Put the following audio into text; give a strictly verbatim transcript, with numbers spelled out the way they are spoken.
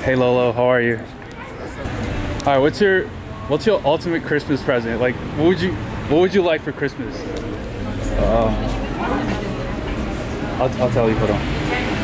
Hey Lolo, how are you? All right, what's your what's your ultimate Christmas present? Like, what would you what would you like for Christmas? Uh, I'll, I'll tell you. Hold on.